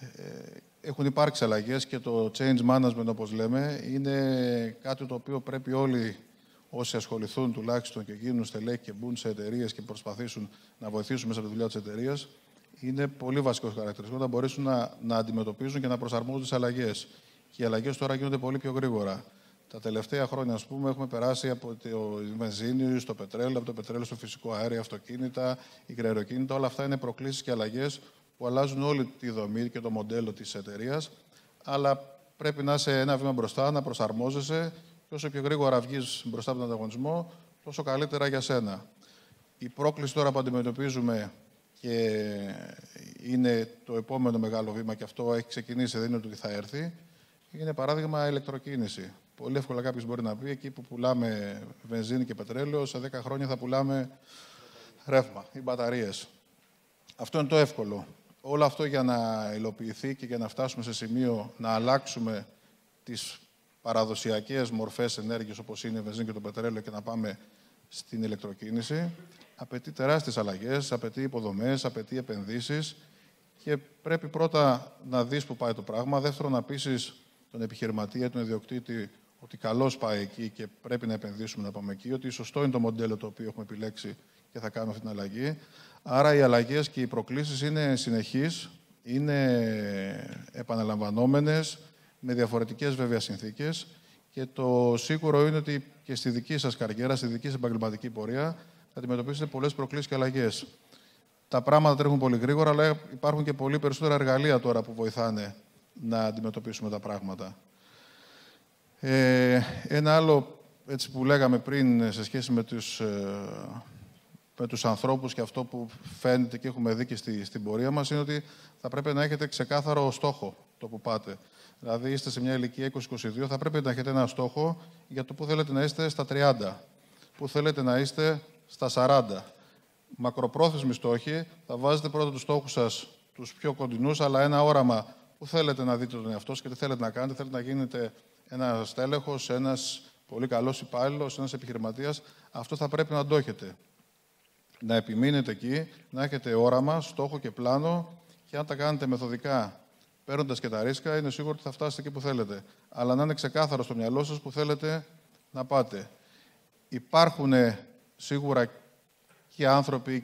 έχουν υπάρξει αλλαγές και το change management, όπως λέμε, είναι κάτι το οποίο πρέπει όλοι όσοι ασχοληθούν τουλάχιστον και γίνουν στελέχη και μπουν σε εταιρείες και προσπαθήσουν να βοηθήσουν μέσα από τη δουλειά της εταιρείας, είναι πολύ βασικός χαρακτηριστικό να μπορέσουν να αντιμετωπίζουν και να προσαρμόζουν τις αλλαγές. Και οι αλλαγές τώρα γίνονται πολύ πιο γρήγορα. Τα τελευταία χρόνια, ας πούμε, έχουμε περάσει από το βενζίνη στο πετρέλαιο, από το πετρέλαιο στο φυσικό αέριο, αυτοκίνητα, υγραεροκίνητα. Όλα αυτά είναι προκλήσεις και αλλαγές που αλλάζουν όλη τη δομή και το μοντέλο της εταιρείας. Αλλά πρέπει να είσαι ένα βήμα μπροστά, να προσαρμόζεσαι και όσο πιο γρήγορα βγεις μπροστά από τον ανταγωνισμό, τόσο καλύτερα για σένα. Η πρόκληση τώρα που αντιμετωπίζουμε και είναι το επόμενο μεγάλο βήμα και αυτό έχει ξεκινήσει, δεν είναι ότι θα έρθει, είναι παράδειγμα ηλεκτροκίνηση. Πολύ εύκολα κάποιος μπορεί να πει εκεί που πουλάμε βενζίνη και πετρέλαιο, σε 10 χρόνια θα πουλάμε ρεύμα ή μπαταρίες. Αυτό είναι το εύκολο. Όλο αυτό για να υλοποιηθεί και για να φτάσουμε σε σημείο να αλλάξουμε τις παραδοσιακές μορφές ενέργειας όπως είναι η βενζίνη και το πετρέλαιο και να πάμε στην ηλεκτροκίνηση, απαιτεί τεράστιες αλλαγές, απαιτεί υποδομές, απαιτεί επενδύσεις και πρέπει πρώτα να δεις που πάει το πράγμα. Δεύτερον, να πείσεις τον επιχειρηματία, τον ιδιοκτήτη, ότι καλώς πάει εκεί και πρέπει να επενδύσουμε να πάμε εκεί, ότι σωστό είναι το μοντέλο το οποίο έχουμε επιλέξει και θα κάνουμε αυτή την αλλαγή. Άρα οι αλλαγές και οι προκλήσεις είναι συνεχείς, είναι επαναλαμβανόμενες, με διαφορετικές βέβαια συνθήκες και το σίγουρο είναι ότι και στη δική σας καριέρα, στη δική σας επαγγελματική πορεία, θα αντιμετωπίσετε πολλές προκλήσεις και αλλαγές. Τα πράγματα τρέχουν πολύ γρήγορα, αλλά υπάρχουν και πολύ περισσότερα εργαλεία τώρα που βοηθάνε να αντιμετωπίσουμε τα πράγματα. Ένα άλλο έτσι, που λέγαμε πριν σε σχέση με τους ανθρώπους και αυτό που φαίνεται και έχουμε δει και στην πορεία μας είναι ότι θα πρέπει να έχετε ξεκάθαρο στόχο το που πάτε. Δηλαδή είστε σε μια ηλικία 20-22, θα πρέπει να έχετε ένα στόχο για το που θέλετε να είστε στα 30, που θέλετε να είστε στα 40. μακροπρόθεσμοι στόχοι. Θα βάζετε πρώτα τους στόχους σας, τους πιο κοντινούς, αλλά ένα όραμα που θέλετε να δείτε τον εαυτό σας και τι θέλετε να κάνετε. Θέλετε να γίνετε ένας τέλεχος, ένας πολύ καλός υπάλληλος, ένας επιχειρηματίας. Αυτό θα πρέπει να το έχετε. Να επιμείνετε εκεί, να έχετε όραμα, στόχο και πλάνο και αν τα κάνετε μεθοδικά, παίρνοντας και τα ρίσκα, είναι σίγουρο ότι θα φτάσετε εκεί που θέλετε. Αλλά να είναι ξεκάθαρο στο μυαλό σας που θέλετε να πάτε. Υπάρχουν σίγουρα και άνθρωποι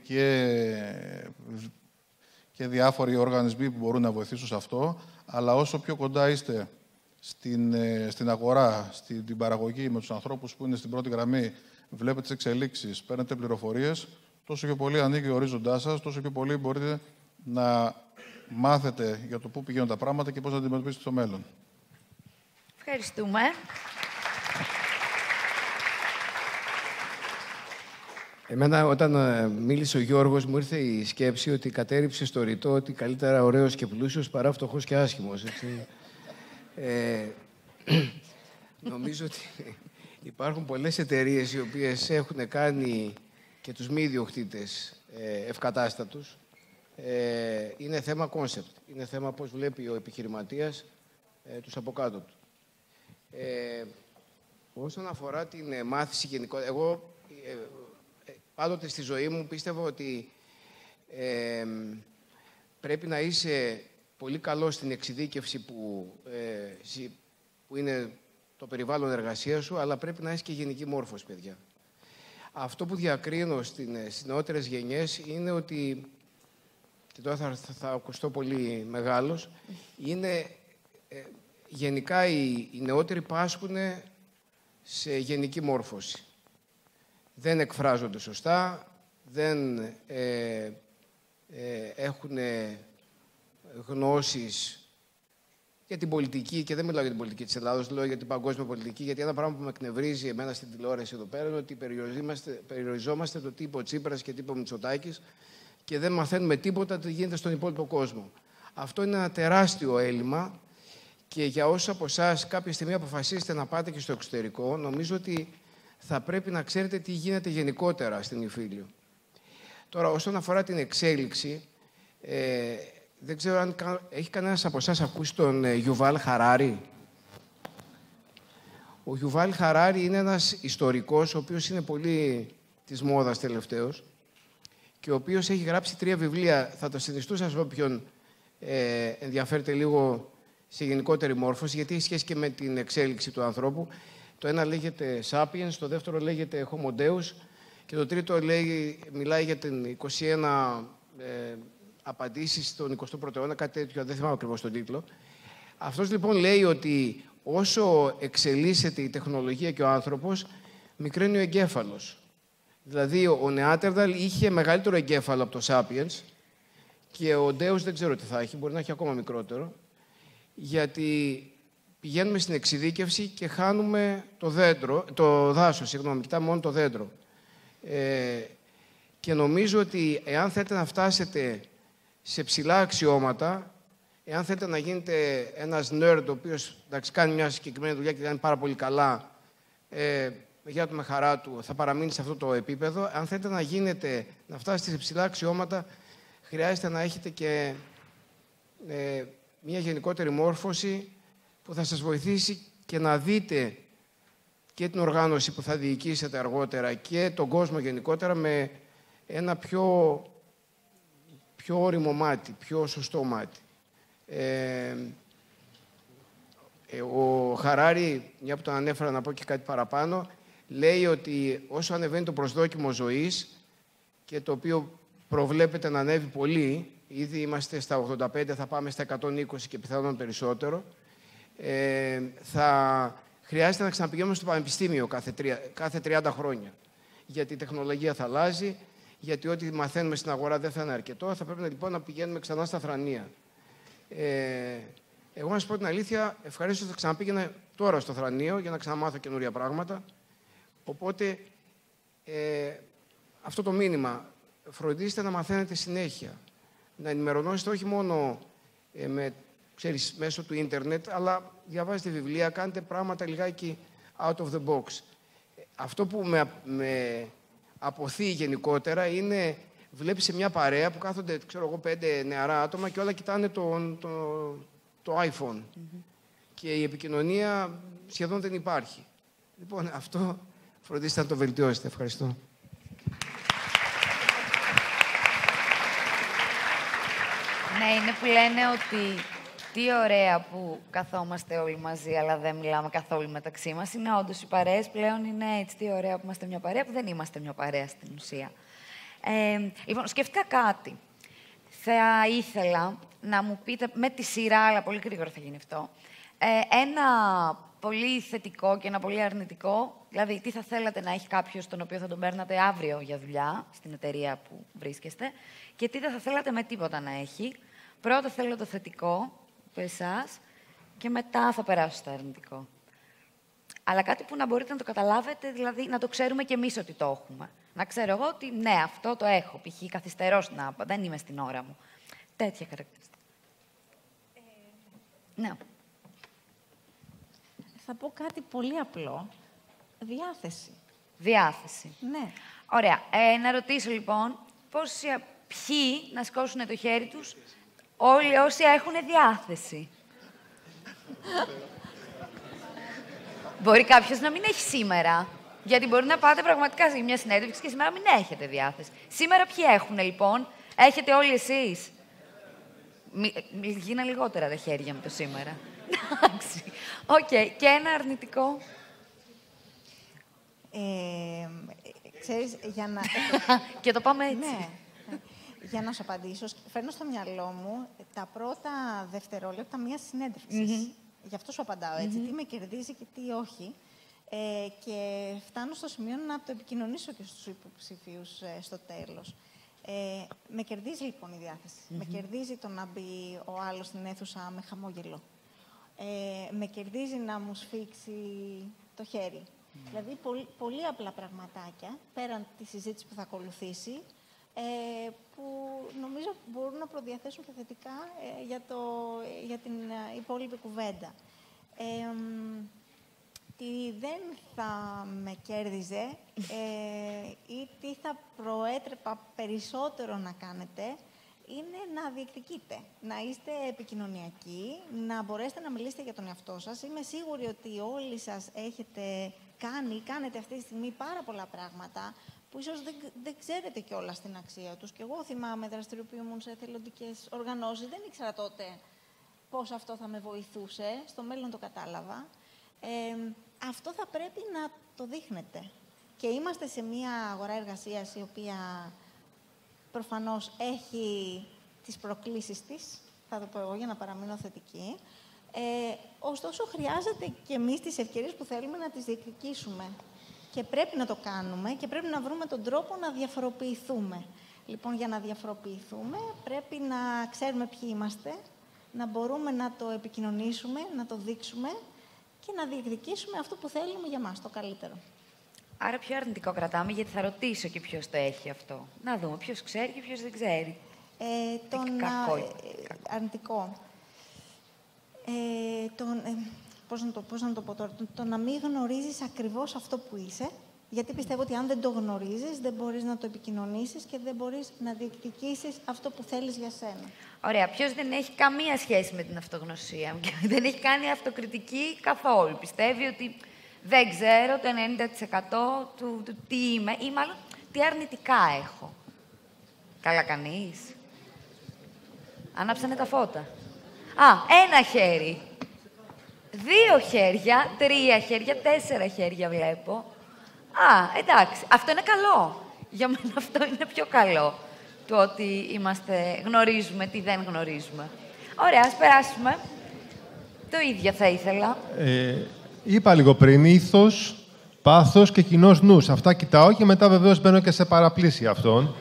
και διάφοροι οργανισμοί που μπορούν να βοηθήσουν σε αυτό, αλλά όσο πιο κοντά είστε στην αγορά, στην παραγωγή, με τους ανθρώπους που είναι στην πρώτη γραμμή, βλέπετε τις εξελίξεις, παίρνετε πληροφορίες, τόσο πιο πολύ ανοίγει ο ορίζοντάς σας, τόσο πιο πολύ μπορείτε να μάθετε για το πού πηγαίνουν τα πράγματα και πώς να αντιμετωπίσετε το μέλλον. Ευχαριστούμε. Εμένα, όταν μίλησε ο Γιώργος, μου ήρθε η σκέψη ότι κατέριψε στο ρητό ότι καλύτερα ωραίος και πλούσιος παρά φτωχός και άσχημος. Έτσι. Νομίζω ότι υπάρχουν πολλές εταιρείες οι οποίες έχουν κάνει και τους μη ιδιοκτήτες ευκατάστατους. Είναι θέμα κόνσεπτ. Είναι θέμα πώς βλέπει ο επιχειρηματίας τους από κάτω του. Όσον αφορά την μάθηση γενικότερα, εγώ πάντοτε στη ζωή μου πίστευα ότι πρέπει να είσαι πολύ καλός στην εξειδίκευση που είναι το περιβάλλον εργασίας σου, αλλά πρέπει να έχεις και γενική μόρφωση, παιδιά. Αυτό που διακρίνω στις νεότερες γενιές είναι ότι, και τώρα θα ακουστώ πολύ μεγάλος, είναι γενικά οι νεότεροι πάσχουν σε γενική μόρφωση. Δεν εκφράζονται σωστά, δεν έχουν γνώσεις για την πολιτική, και δεν μιλάω για την πολιτική της Ελλάδος, λέω για την παγκόσμια πολιτική, γιατί ένα πράγμα που με εκνευρίζει εμένα στην τηλεόραση εδώ πέρα είναι ότι περιοριζόμαστε το τύπο Τσίπρας και τύπο Μητσοτάκης και δεν μαθαίνουμε τίποτα τι γίνεται στον υπόλοιπο κόσμο. Αυτό είναι ένα τεράστιο έλλειμμα και για όσους από εσάς κάποια στιγμή αποφασίσετε να πάτε και στο εξωτερικό, νομίζω ότι θα πρέπει να ξέρετε τι γίνεται γενικότερα στην Ιφίλιο. Τώρα, όσον αφορά την εξέλιξη, δεν ξέρω αν έχει κανένας από εσάς ακούσει τον Γιουβάλ Χαράρι. Ο Γιουβάλ Χαράρι είναι ένας ιστορικός, ο οποίος είναι πολύ της μόδας τελευταίος και ο οποίος έχει γράψει 3 βιβλία. Θα το συνιστούσα σε όποιον ενδιαφέρεται λίγο σε γενικότερη μόρφωση, γιατί έχει σχέση και με την εξέλιξη του ανθρώπου. Το ένα λέγεται Sapiens, το δεύτερο λέγεται Homo Deus και το τρίτο μιλάει για την 21 απαντήσεις στον 21ο αιώνα, κάτι τέτοιο, δεν θυμάμαι ακριβώς τον τίτλο. Αυτός λοιπόν λέει ότι όσο εξελίσσεται η τεχνολογία και ο άνθρωπος, μικραίνει ο εγκέφαλος. Δηλαδή ο Νεάτερνταλ είχε μεγαλύτερο εγκέφαλο από το Sapiens και ο Deus δεν ξέρω τι θα έχει, μπορεί να έχει ακόμα μικρότερο, γιατί πηγαίνουμε στην εξειδίκευση και χάνουμε το δάσος, κοιτάμε μόνο το δέντρο. Και νομίζω ότι εάν θέλετε να φτάσετε σε ψηλά αξιώματα, εάν θέλετε να γίνετε ένας nerd, ο οποίος κάνει μια συγκεκριμένη δουλειά και κάνει πάρα πολύ καλά, για του με χαρά του, θα παραμείνει σε αυτό το επίπεδο. Αν θέλετε να φτάσετε σε ψηλά αξιώματα, χρειάζεται να έχετε και μια γενικότερη μόρφωση που θα σας βοηθήσει και να δείτε και την οργάνωση που θα διοικήσετε αργότερα και τον κόσμο γενικότερα με ένα πιο όριμο μάτι, πιο σωστό μάτι. Ο Χαράρι, μια που τον ανέφερα να πω και κάτι παραπάνω, λέει ότι όσο ανεβαίνει το προσδόκιμο ζωής και το οποίο προβλέπεται να ανέβει πολύ, ήδη είμαστε στα 85, θα πάμε στα 120 και πιθανόν περισσότερο, θα χρειάζεται να ξαναπηγαίνουμε στο πανεπιστήμιο κάθε 30 χρόνια. Γιατί η τεχνολογία θα αλλάζει, γιατί ό,τι μαθαίνουμε στην αγορά δεν θα είναι αρκετό, θα πρέπει λοιπόν να πηγαίνουμε ξανά στα θρανία. Εγώ να σας πω την αλήθεια, ευχαρίστως θα ξαναπήγαινα τώρα στο θρανείο για να ξαναμάθω καινούρια πράγματα. Οπότε, αυτό το μήνυμα, φροντίστε να μαθαίνετε συνέχεια. Να ενημερωνόσετε όχι μόνο μέσω του ίντερνετ, αλλά διαβάζετε βιβλία, κάντε πράγματα λιγάκι out of the box. Αυτό που με αποθεί γενικότερα είναι βλέπεις σε μια παρέα που κάθονται, ξέρω εγώ, 5 νεαρά άτομα και όλα κοιτάνε το iPhone. Και η επικοινωνία σχεδόν δεν υπάρχει. Λοιπόν, αυτό φροντίστε να το βελτιώσετε. Ευχαριστώ. Ναι, είναι που λένε ότι τι ωραία που καθόμαστε όλοι μαζί, αλλά δεν μιλάμε καθόλου μεταξύ μας. Είναι όντως οι παρέες πλέον είναι έτσι. Τι ωραία που είμαστε μια παρέα, που δεν είμαστε μια παρέα στην ουσία. Λοιπόν, σκέφτηκα κάτι. Θα ήθελα να μου πείτε, με τη σειρά, αλλά πολύ γρήγορα θα γίνει αυτό, ένα πολύ θετικό και ένα πολύ αρνητικό. Δηλαδή, τι θα θέλατε να έχει κάποιος τον οποίο θα τον παίρνατε αύριο για δουλειά, στην εταιρεία που βρίσκεστε, και τι δεν θα θέλατε με τίποτα να έχει. Πρώτα θέλω το θετικό, από εσάς, και μετά θα περάσω στο αρνητικό. Αλλά κάτι που να μπορείτε να το καταλάβετε, δηλαδή να το ξέρουμε κι εμείς ότι το έχουμε. Να ξέρω εγώ ότι ναι, αυτό το έχω. Π.χ. καθυστερώ στην άπα, δεν είμαι στην ώρα μου. Τέτοια χαρακτηριστικά. Ναι. Θα πω κάτι πολύ απλό. Διάθεση. Διάθεση. Ναι. Ωραία. Να ρωτήσω λοιπόν, ποιοι να σηκώσουν το χέρι τους, όλοι όσοι έχουν διάθεση. Μπορεί κάποιος να μην έχει σήμερα. Γιατί μπορεί να πάτε πραγματικά σε μια συνέντευξη και σήμερα μην έχετε διάθεση. Σήμερα ποιοι έχουν λοιπόν, έχετε όλοι εσείς. Γίνα λιγότερα τα χέρια με το σήμερα. Εντάξει. Οκ. Και ένα αρνητικό. Ξέρεις, για να... Και το πάμε έτσι. Ναι. Για να σου απαντήσω, φέρνω στο μυαλό μου τα πρώτα δευτερόλεπτα μιας συνέντευξης. Γι' αυτό σου απαντάω έτσι. Τι με κερδίζει και τι όχι. Και φτάνω στο σημείο να το επικοινωνήσω και στους υποψηφίους στο τέλος. Με κερδίζει λοιπόν η διάθεση. Με κερδίζει το να μπει ο άλλος στην αίθουσα με χαμόγελο. Με κερδίζει να μου σφίξει το χέρι. Δηλαδή, πολύ απλά πραγματάκια, πέραν τη συζήτηση που θα ακολουθήσει, που νομίζω μπορούν να προδιαθέσουν και θετικά για την υπόλοιπη κουβέντα. Τι δεν θα με κέρδιζε ή τι θα προέτρεπα περισσότερο να κάνετε είναι να διεκδικείτε, να είστε επικοινωνιακοί, να μπορέσετε να μιλήσετε για τον εαυτό σας. Είμαι σίγουρη ότι όλοι σας κάνετε αυτή τη στιγμή πάρα πολλά πράγματα που ίσως δεν ξέρετε κιόλας την αξία τους. Και εγώ θυμάμαι, δραστηριοποιούμουν σε εθελοντικές οργανώσεις, δεν ήξερα τότε πώς αυτό θα με βοηθούσε. Στο μέλλον το κατάλαβα. Αυτό θα πρέπει να το δείχνετε. Και είμαστε σε μια αγορά εργασίας η οποία προφανώς έχει τις προκλήσεις της, θα το πω εγώ για να παραμείνω θετική. Ωστόσο, χρειάζεται και εμείς τις ευκαιρίες που θέλουμε να τις διεκδικήσουμε. Και πρέπει να το κάνουμε και πρέπει να βρούμε τον τρόπο να διαφοροποιηθούμε. Λοιπόν, για να διαφοροποιηθούμε, πρέπει να ξέρουμε ποιοι είμαστε, να μπορούμε να το επικοινωνήσουμε, να το δείξουμε και να διεκδικήσουμε αυτό που θέλουμε για μας, το καλύτερο. Άρα πιο αρνητικό κρατάμε, γιατί θα ρωτήσω και ποιος το έχει αυτό. Να δούμε ποιος ξέρει και ποιος δεν ξέρει. Αρνητικό. Πώς να το πω τώρα. Το να μην γνωρίζεις ακριβώς αυτό που είσαι, γιατί πιστεύω ότι αν δεν το γνωρίζεις, δεν μπορείς να το επικοινωνήσεις και δεν μπορείς να διεκδικήσεις αυτό που θέλεις για σένα. Ωραία. Ποιος δεν έχει καμία σχέση με την αυτογνωσία και δεν έχει κάνει αυτοκριτική καθόλου. Πιστεύει ότι δεν ξέρω το 90% του τι είμαι ή μάλλον τι αρνητικά έχω. Καλά κανείς. Ανάψανε τα φώτα. Ένα χέρι. 2 χέρια, 3 χέρια, 4 χέρια βλέπω. Εντάξει. Αυτό είναι καλό. Για μένα αυτό είναι πιο καλό. Το ότι γνωρίζουμε τι δεν γνωρίζουμε. Ωραία, ας περάσουμε. Το ίδιο θα ήθελα. Είπα λίγο πριν, ήθος, πάθος και κοινός νους. Αυτά κοιτάω και μετά βεβαίως μπαίνω και σε παραπλήσια αυτών.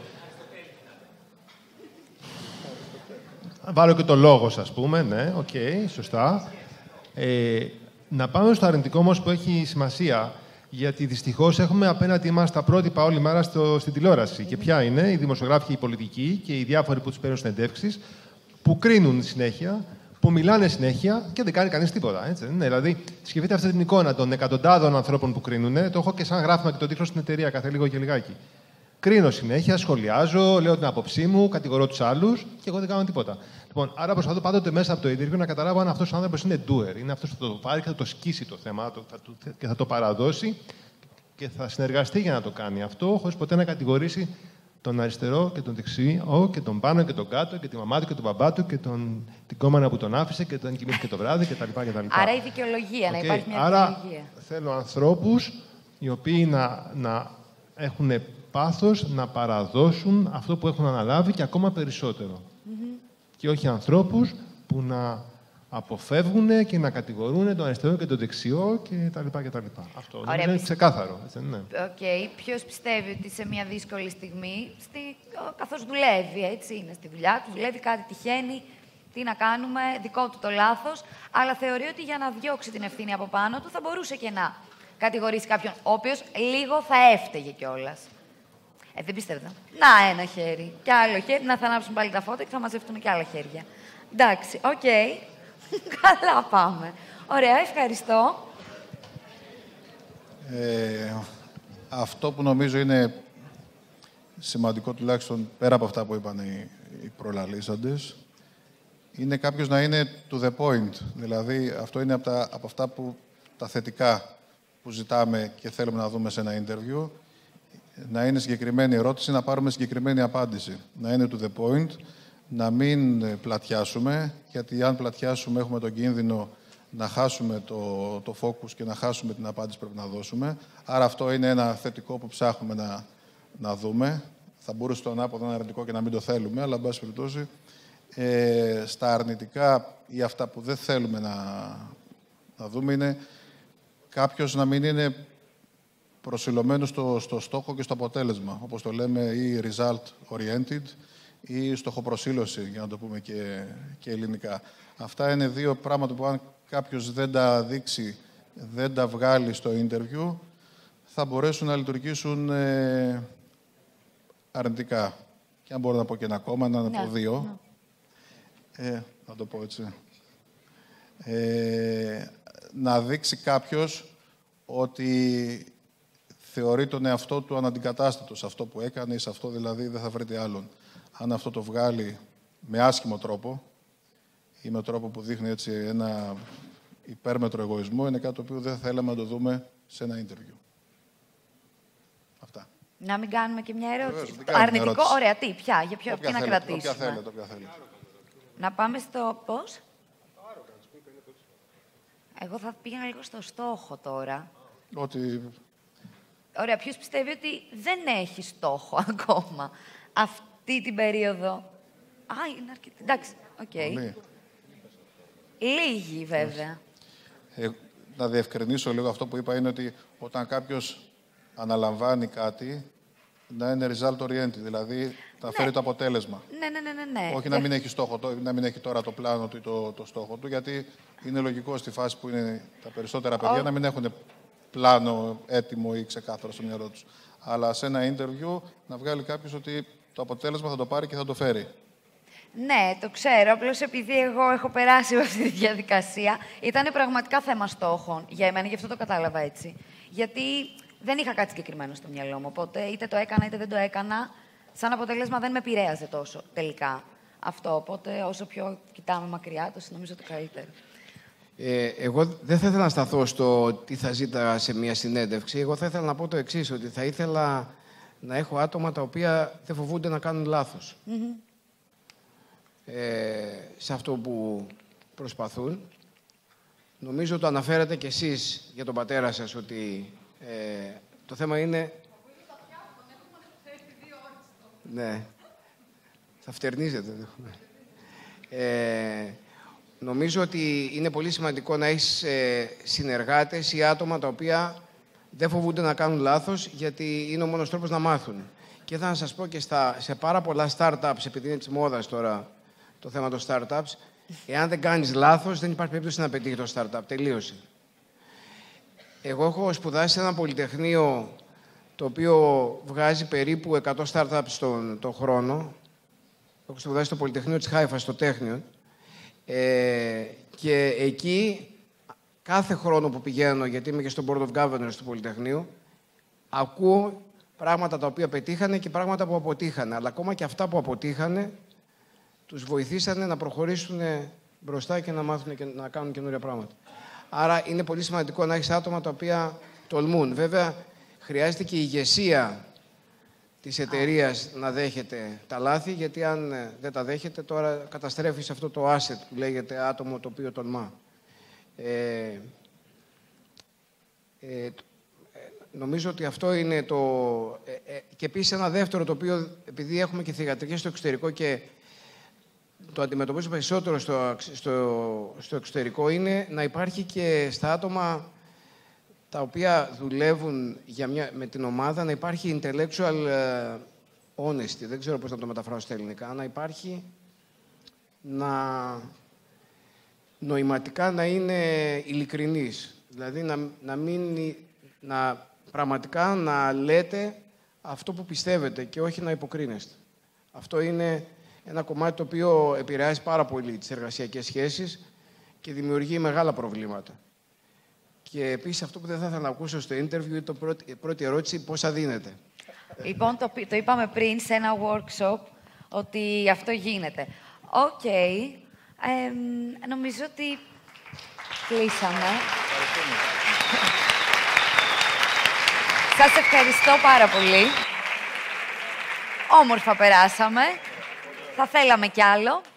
Βάλω και το λόγο, ας πούμε, ναι, σωστά. Να πάμε στο αρνητικό όμως που έχει σημασία, γιατί δυστυχώς έχουμε απέναντί μας τα πρότυπα όλη μέρα στην τηλεόραση. Και ποια είναι οι δημοσιογράφοι και οι πολιτικοί και οι διάφοροι που τους παίρνουν συνεντεύξεις, που κρίνουν συνέχεια, που μιλάνε συνέχεια και δεν κάνει κανείς τίποτα. Έτσι, ναι, δηλαδή, σκεφτείτε αυτή την εικόνα των εκατοντάδων ανθρώπων που κρίνουν. Το έχω και σαν γράφημα και το δείχνω στην εταιρεία κάθε λίγο και λιγάκι. κρίνω συνέχεια, σχολιάζω, λέω την άποψή μου, κατηγορώ τους άλλους και εγώ δεν κάνω τίποτα. Λοιπόν, άρα προσπαθώ πάντοτε μέσα από το interview να καταλάβω αν αυτός ο άνθρωπος είναι doer. Είναι αυτός που θα το πάρει και θα το σκίσει το θέμα και θα το παραδώσει και θα συνεργαστεί για να το κάνει αυτό, χωρίς ποτέ να κατηγορήσει τον αριστερό και τον δεξιό και τον πάνω και τον κάτω και τη μαμά του και τον μπαμπά του και την κόμματα που τον άφησε και τον κοιμήθηκε το βράδυ κτλ. Άρα η δικαιολογία, να υπάρχει μια άρα, δικαιολογία. θέλω ανθρώπους οι οποίοι να έχουν πάθος να παραδώσουν αυτό που έχουν αναλάβει και ακόμα περισσότερο. Και όχι ανθρώπους που να αποφεύγουν και να κατηγορούν τον αριστερό και τον δεξιό κτλ. Αυτό είναι ξεκάθαρο. Ποιος πιστεύει ότι σε μια δύσκολη στιγμή, καθώς δουλεύει, έτσι είναι στη δουλειά του, δουλεύει κάτι, τυχαίνει, τι να κάνουμε, δικό του το λάθος, αλλά θεωρεί ότι για να διώξει την ευθύνη από πάνω του θα μπορούσε και να κατηγορήσει κάποιον, ο οποίος λίγο θα έφταιγε κιόλας. Δεν πιστεύετε. Να, ένα χέρι. Κι άλλο χέρι. Να θα ανάψουν πάλι τα φώτα και θα μαζευτούν κι άλλα χέρια. Εντάξει, οκ. Καλά πάμε. Ωραία, ευχαριστώ. Αυτό που νομίζω είναι σημαντικό, τουλάχιστον πέρα από αυτά που είπαν οι προλαλήσαντες, είναι κάποιος να είναι to the point. Δηλαδή, αυτό είναι από αυτά που τα θετικά που ζητάμε και θέλουμε να δούμε σε ένα interview. Να είναι συγκεκριμένη ερώτηση, να πάρουμε συγκεκριμένη απάντηση. Να είναι to the point, να μην πλατιάσουμε, γιατί αν πλατιάσουμε έχουμε τον κίνδυνο να χάσουμε το focus και να χάσουμε την απάντηση που πρέπει να δώσουμε. Άρα αυτό είναι ένα θετικό που ψάχνουμε να δούμε. Θα μπορούσε το ανάποδο να είναι αρνητικό και να μην το θέλουμε, αλλά εν πάση περιπτώσει στα αρνητικά ή αυτά που δεν θέλουμε να δούμε είναι κάποιος να μην είναι προσιλωμένος στο στόχο και στο αποτέλεσμα, όπως το λέμε, ή result-oriented ή στοχοπροσήλωση, για να το πούμε και ελληνικά. Αυτά είναι δύο πράγματα που αν κάποιος δεν τα δείξει, δεν τα βγάλει στο interview, θα μπορέσουν να λειτουργήσουν αρνητικά. Και αν μπορώ να πω και ένα ακόμα, να πω δύο. Να το πω έτσι. Να δείξει κάποιος ότι θεωρεί τον εαυτό του αναντικατάστατο σε αυτό που έκανε ή σε αυτό δηλαδή δεν θα βρείτε άλλον. Αν αυτό το βγάλει με άσχημο τρόπο ή με τρόπο που δείχνει έτσι ένα υπέρμετρο εγωισμό, είναι κάτι το οποίο δεν θέλαμε να το δούμε σε ένα interview. Αυτά. Να μην κάνουμε και μια ερώτηση. Αρνητικό, ερώτηση. Ωραία, τι, για ποιο να κρατήσουμε. Όποια θέλετε. Να πάμε στο πώς. Εγώ θα πήγαινα λίγο στο στόχο τώρα. Ωραία, ποιος πιστεύει ότι δεν έχει στόχο ακόμα αυτή την περίοδο. Είναι αρκετή. Εντάξει, οκ. Λίγοι, βέβαια. Να διευκρινίσω λίγο αυτό που είπα, είναι ότι όταν κάποιος αναλαμβάνει κάτι, να είναι result-oriented, δηλαδή να φέρει το αποτέλεσμα. Ναι. Όχι να μην έχει στόχο, να μην έχει τώρα το πλάνο του ή το στόχο του, γιατί είναι λογικό στη φάση που είναι τα περισσότερα παιδιά να μην έχουν πλάνο έτοιμο ή ξεκάθαρο στο μυαλό τους. Αλλά σε ένα interview να βγάλει κάποιος ότι το αποτέλεσμα θα το πάρει και θα το φέρει. Ναι, το ξέρω. Απλώς επειδή εγώ έχω περάσει από αυτή τη διαδικασία, ήταν πραγματικά θέμα στόχων για εμένα, γι' αυτό το κατάλαβα έτσι. Γιατί δεν είχα κάτι συγκεκριμένο στο μυαλό μου. Οπότε είτε το έκανα είτε δεν το έκανα, σαν αποτέλεσμα δεν με επηρέαζε τόσο τελικά αυτό. Οπότε όσο πιο κοιτάμε μακριά, τόσο νομίζω το καλύτερο. Εγώ δεν θα ήθελα να σταθώ στο τι θα ζήταγα σε μια συνέντευξη. Εγώ θα ήθελα να πω το εξής, ότι θα ήθελα να έχω άτομα τα οποία δεν φοβούνται να κάνουν λάθος. Σε αυτό που προσπαθούν. Νομίζω το αναφέρατε κι εσείς για τον πατέρα σας, ότι το θέμα είναι... Ναι. Θα φτερνίζετε. Νομίζω ότι είναι πολύ σημαντικό να έχεις συνεργάτες ή άτομα τα οποία δεν φοβούνται να κάνουν λάθος, γιατί είναι ο μόνος τρόπος να μάθουν. Και θα σας πω και σε πάρα πολλά startups, επειδή είναι της μόδας τώρα το θέμα των startups, εάν δεν κάνεις λάθος, δεν υπάρχει περίπτωση να πετύχει το startup. Τελείωσε. Εγώ έχω σπουδάσει σε ένα πολυτεχνείο το οποίο βγάζει περίπου 100 startups τον χρόνο. Έχω σπουδάσει στο Πολυτεχνείο της Χάιφα, στο Τέχνιο. Και εκεί, κάθε χρόνο που πηγαίνω, γιατί είμαι και στο Board of Governors του Πολυτεχνείου, ακούω πράγματα τα οποία πετύχανε και πράγματα που αποτύχανε. Αλλά ακόμα και αυτά που αποτύχανε, τους βοηθήσανε να προχωρήσουν μπροστά και να μάθουν και να κάνουν καινούρια πράγματα. Άρα είναι πολύ σημαντικό να έχεις άτομα τα οποία τολμούν. Βέβαια, χρειάζεται και η ηγεσία της εταιρείας να δέχεται τα λάθη, γιατί αν δεν τα δέχεται, τώρα καταστρέφεις αυτό το asset που λέγεται άτομο το οποίο τολμά. Νομίζω ότι αυτό είναι το... και επίσης ένα δεύτερο, το οποίο, επειδή έχουμε και θυγατρικές στο εξωτερικό και το αντιμετωπίζω περισσότερο στο εξωτερικό, είναι να υπάρχει και στα άτομα τα οποία δουλεύουν με την ομάδα, να υπάρχει intellectual honesty. Δεν ξέρω πώς να το μεταφράσω στα ελληνικά. Να υπάρχει νοηματικά να είναι ειλικρινής. Δηλαδή πραγματικά να λέτε αυτό που πιστεύετε και όχι να υποκρίνεστε. Αυτό είναι ένα κομμάτι το οποίο επηρεάζει πάρα πολύ τις εργασιακές σχέσεις και δημιουργεί μεγάλα προβλήματα. Και επίσης αυτό που δεν θα ήθελα να ακούσω στο interview, η πρώτη ερώτηση, πόσα δίνετε. Λοιπόν, το είπαμε πριν σε ένα workshop ότι αυτό γίνεται. Οκ. Νομίζω ότι κλείσαμε. Σας ευχαριστώ πάρα πολύ. Όμορφα περάσαμε. Θα θέλαμε κι άλλο.